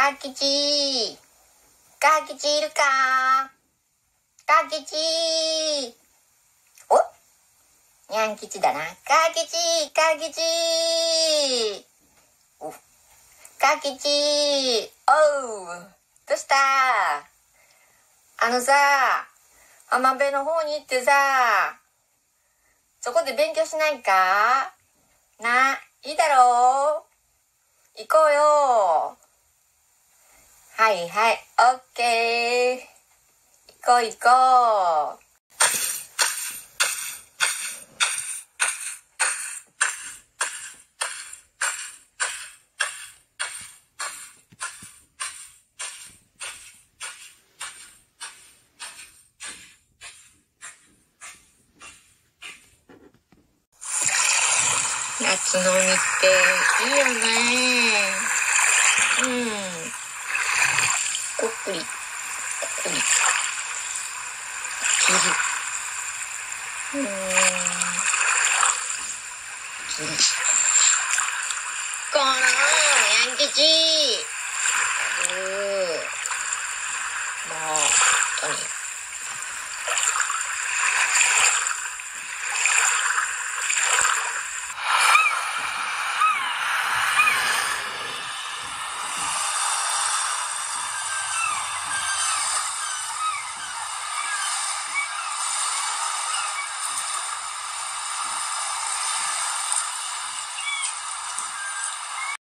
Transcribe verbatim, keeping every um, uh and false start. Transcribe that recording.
かきちかきちいるかかきちおにゃん吉だな。かきちかきちおかきちおうどうしたあのさ浜辺の方に行ってさそこで勉強しないかないいだろう行こうよはいはい、オッケー。行こう行こう。夏の海っていいよね。うん。こっくり、こっくり。キリ。うーん。キリ。このヤン吉。うー。もう、本当に。